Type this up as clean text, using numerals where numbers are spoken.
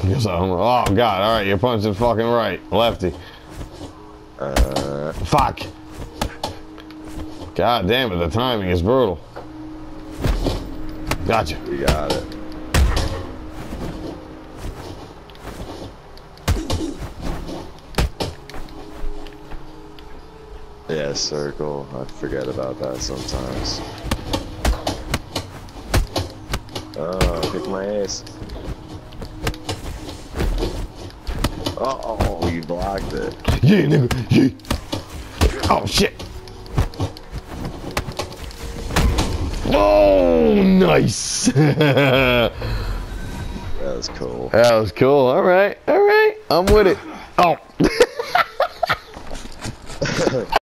Oh God! All right, you're punching fucking right, lefty. Fuck. God damn it! The timing is brutal. Gotcha. You got it. Yeah, circle. I forget about that sometimes. Oh, kick my ace. Oh, you blocked it. Yeah, nigga. Yeah. Oh shit. Oh, nice. That was cool. That was cool. All right. I'm with it. Oh.